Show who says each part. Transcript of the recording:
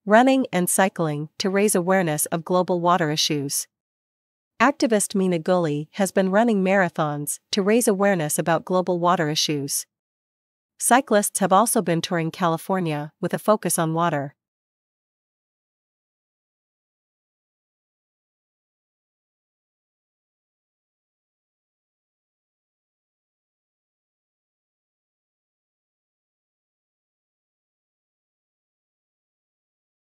Speaker 1: running and cycling to raise awareness of global water issues. Activist Mina Guli has been running marathons to raise awareness about global water issues. Cyclists have also been touring California with a focus on water.